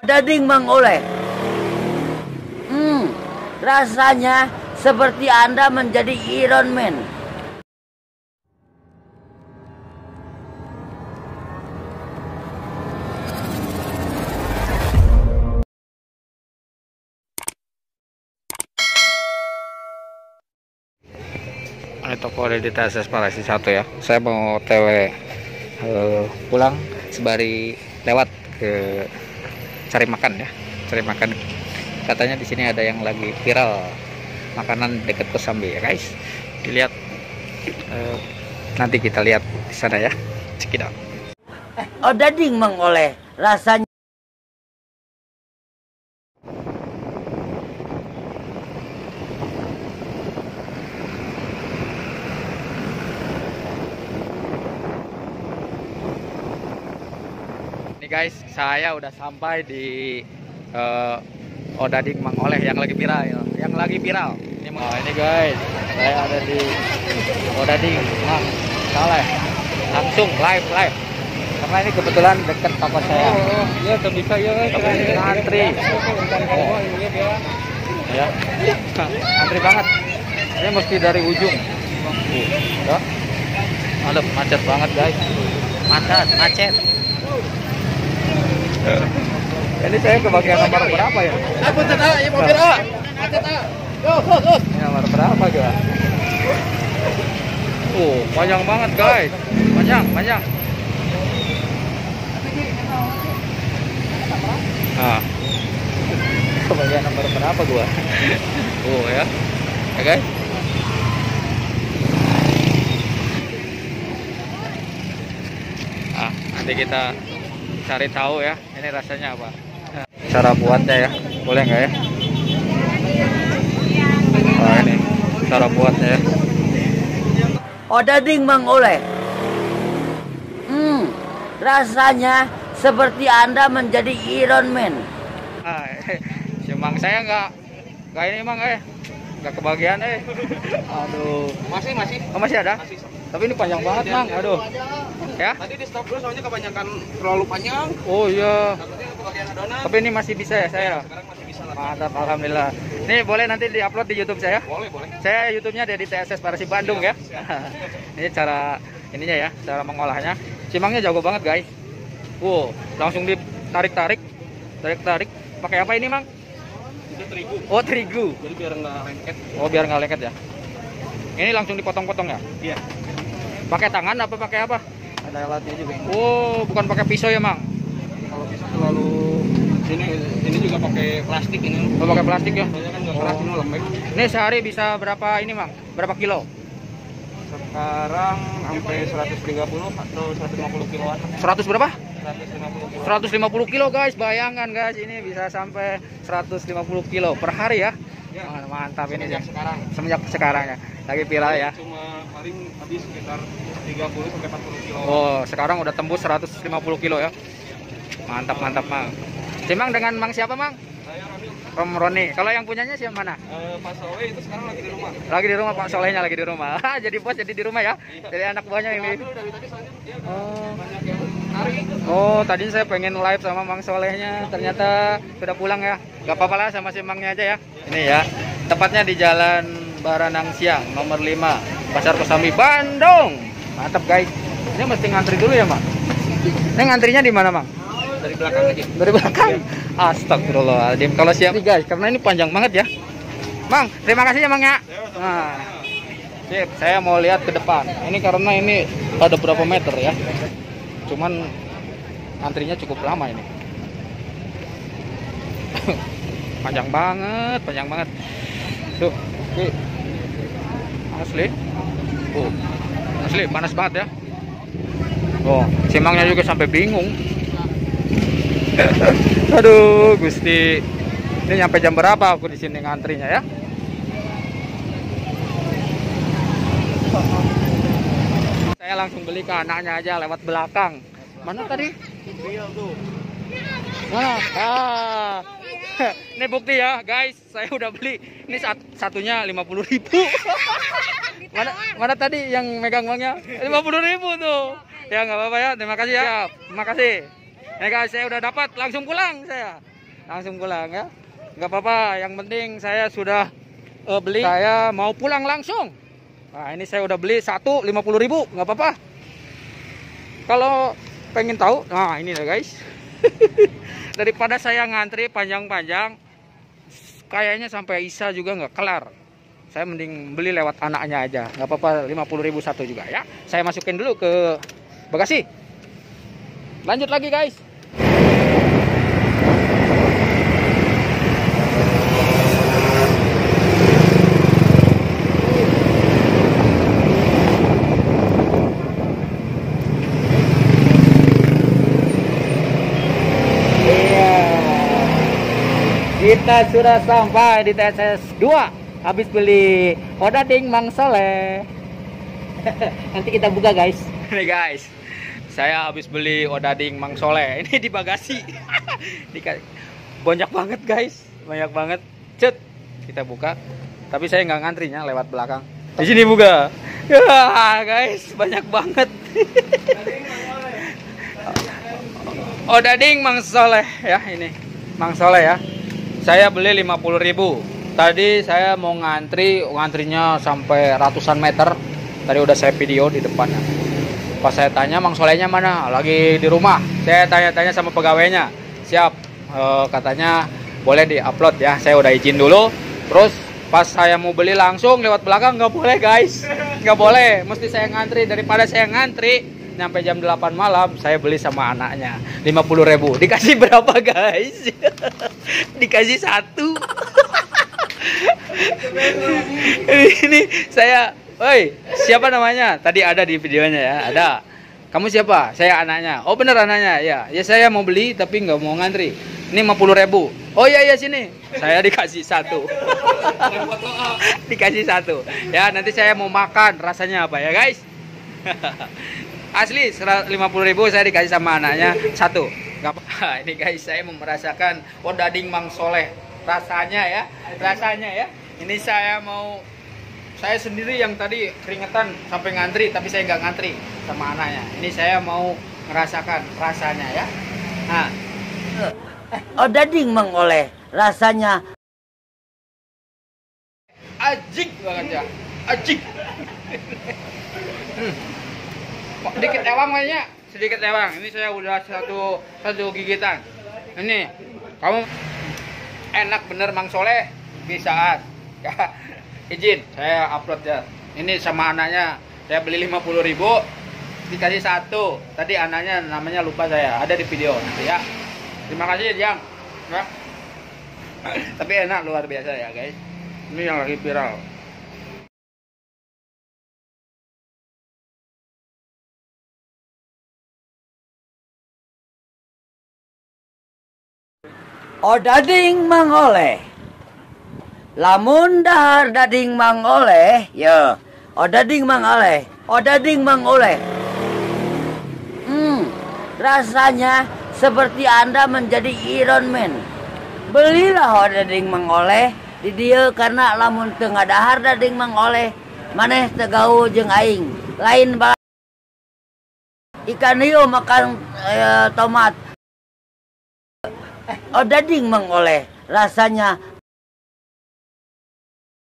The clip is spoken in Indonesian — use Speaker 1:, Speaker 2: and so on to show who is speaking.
Speaker 1: Daging mengoleh. Rasanya seperti Anda menjadi Iron Man.
Speaker 2: Ini toko ada di TSS Parasi 1 ya. Saya mau TW pulang sembari lewat ke cari makan ya. Cari makan. Katanya di sini ada yang lagi viral makanan dekat Kosambi ya guys. Dilihat nanti kita lihat di sana ya. Check it out.
Speaker 1: Daging mengoleh. Rasanya
Speaker 2: Ini guys, saya udah sampai di Odading Mang Oleh yang lagi viral, Ini guys, saya ada di Odading Mang Oleh, langsung live. Karena ini kebetulan dekat toko saya.
Speaker 3: Ya, bisa ya.
Speaker 2: Antri. Ya, antri banget. Ini mesti dari ujung. Ya. Aduh, macet banget guys. Macet. Ini saya kebagian nomor berapa ya? Ini nomor berapa juga? Panjang banget guys. Panjang. Nah, kebagian nomor berapa gua? Ya. Ya guys. Nanti kita cari tahu ya, ini rasanya apa. Cara buatnya ya, boleh nggak ya? Ini cara buatnya ya.
Speaker 1: daging mengoleh. Rasanya seperti Anda menjadi Iron Man.
Speaker 2: Cemang saya nggak ini emang nggak kebagian Aduh. Masih ada?
Speaker 3: Masih.
Speaker 2: Tapi ini panjang banget mang. Aduh. Ya?
Speaker 3: Tadi di stop dulu soalnya kebanyakan terlalu panjang.
Speaker 2: Oh iya.
Speaker 3: Takutnya kebagian adonan.
Speaker 2: Tapi ini masih bisa ya saya?
Speaker 3: Sekarang masih bisa lah.
Speaker 2: Mantap, alhamdulillah. Ini boleh nanti diupload di YouTube saya?
Speaker 3: Boleh.
Speaker 2: Saya YouTube-nya ada di TSS Parasi Bandung ya. Ini cara ininya ya, cara mengolahnya. Cimangnya jago banget guys. Langsung ditarik. Pakai apa ini mang?
Speaker 3: Itu terigu.
Speaker 2: Oh, terigu.
Speaker 3: Jadi biar nggak lengket.
Speaker 2: Oh, biar nggak lengket ya. Ini langsung dipotong-potong ya?
Speaker 3: Iya.
Speaker 2: Pakai tangan apa pakai apa?
Speaker 3: Ada alatnya juga.
Speaker 2: Oh, bukan pakai pisau ya mang?
Speaker 3: Kalau bisa terlalu ini juga pakai plastik ini.
Speaker 2: Oh, pakai plastik ya?
Speaker 3: Soalnya kan nggak keras, ini lembek.
Speaker 2: Ini sehari bisa berapa ini mang? Berapa kilo?
Speaker 3: Sekarang sampai 130 atau 150 kiloan.
Speaker 2: 100 berapa?
Speaker 3: 150 kilo.
Speaker 2: 150 kilo guys, bayangkan guys, ini bisa sampai 150 kilo per hari ya. Mantap ini semenjak sekarang ya, lagi viral ya.
Speaker 3: Cuma paling habis sekitar 30 sampai 40 kilo.
Speaker 2: Oh, sekarang udah tembus 150 kilo ya. Mantap mang. Cimang dengan mang siapa mang?
Speaker 3: Saya
Speaker 2: Roni. Kalau yang punyanya siapa mana?
Speaker 3: Pak Soleh itu sekarang lagi di rumah.
Speaker 2: Lagi di rumah, Pak Solehnya lagi di rumah. Jadi bos jadi di rumah ya. Jadi anak buahnya ini.
Speaker 3: Dari tadi soalnya dia banyak yang narik.
Speaker 2: Oh, tadi saya pengen live sama Mang Solehnya, ternyata sudah pulang ya. Gak apa-apa lah, sama si Mangnya aja ya. Ini ya, tepatnya di Jalan Baranang Siang, nomor 5, Pasar Kosambi, Bandung. Mantap guys. Ini mesti ngantri dulu ya, Mang? Ini ngantrinya di mana, Mang?
Speaker 3: Dari belakang aja.
Speaker 2: Dari belakang? Astagfirullahaladzim. Kalau siap nih guys, karena ini panjang banget ya. Mang, terima kasih ya, Mang ya. Nah, sip, saya mau lihat ke depan. Ini karena ini ada berapa meter ya. Cuman antrinya cukup lama ini. Panjang banget. Tuh, asli. Asli panas banget ya. Cimangnya juga sampai bingung. Aduh, Gusti. Ini nyampe jam berapa aku di sini ngantrinya ya? Saya langsung beli ke anaknya aja lewat belakang. Mana tadi? Mana? Ini bukti ya, guys. Saya udah beli. Ini satunya 50.000. Mana tadi yang megang uangnya? 50.000 tuh. Ya nggak apa-apa ya. Terima kasih ya. Terima kasih. Ya guys, saya udah dapat, langsung pulang saya. langsung pulang ya. Nggak apa-apa, yang penting saya sudah beli. Saya mau pulang langsung. Nah, ini saya udah beli satu 50.000, nggak apa-apa. Kalau pengen tahu, nah ini lah guys. Daripada saya ngantri panjang-panjang, kayaknya sampai Isa juga nggak kelar. Saya mending beli lewat anaknya aja, nggak apa-apa, 50.000 satu juga ya. Saya masukin dulu ke bagasi. Lanjut lagi guys. Kita sudah sampai di TSS 2. Habis beli odading Mang Soleh. Nanti kita buka guys. Nih guys, saya habis beli odading Mang Soleh. Ini di bagasi. Banyak banget guys, banyak banget. Cet, kita buka. Tapi saya nggak ngantrinya, lewat belakang. Di sini buka. Ya guys, banyak banget. Odading Mang Soleh ya, ini Mang Soleh ya. Saya beli 50.000. Tadi saya mau ngantrinya sampai ratusan meter. Tadi udah saya video di depannya. Pas saya tanya Mang Solehnya mana? Lagi di rumah. Saya tanya-tanya sama pegawainya. Siap. Katanya boleh di-upload ya. Saya udah izin dulu. Terus pas saya mau beli langsung lewat belakang, nggak boleh guys. Nggak boleh. Mesti saya ngantri. Daripada saya ngantri sampai jam 8 malam, saya beli sama anaknya 50.000. Dikasih berapa guys? Dikasih satu. Ini saya, oi, siapa namanya? Tadi ada di videonya ya, ada. Kamu siapa? Saya anaknya. Oh bener anaknya, ya. Ya saya mau beli tapi nggak mau ngantri. Ini 50.000. Oh iya sini. Saya dikasih satu. Dikasih satu. Ya nanti saya mau makan. Rasanya apa ya guys? Asli 50.000 saya dikasih sama anaknya satu. Gak apa. Ini guys, saya mau merasakan odading Mang Soleh. Rasanya ya, ini saya sendiri yang tadi keringetan sampai ngantri, tapi saya nggak ngantri sama anaknya. Ini saya mau merasakan rasanya ya. Nah,
Speaker 1: odading Mang Oleh, rasanya
Speaker 2: ajik banget ya, ajik. Sedikit ewang kayaknya, sedikit ewang. Ini saya udah satu gigitan. Ini kamu enak bener Mang Soleh, bisaan ya. Izin saya upload ya. Ini sama anaknya saya beli 50.000, dikasih satu. Tadi anaknya namanya lupa saya, ada di video nanti ya. Terima kasih Jang ya. Tapi enak luar biasa ya guys. Ini yang lagi viral.
Speaker 1: odading Mang Oleh. Lamun dahar dading Mang Oleh, ya. Odading Mang Oleh. Odading Mang Oleh. Rasanya seperti Anda menjadi Iron Man. Belilah odading Mang Oleh di dia karena lamun teu ngadahar dading Mang Oleh, maneh teu gaul jeung aing. Lain bala ikan hiu makan tomat. Odading Mang Oleh, rasanya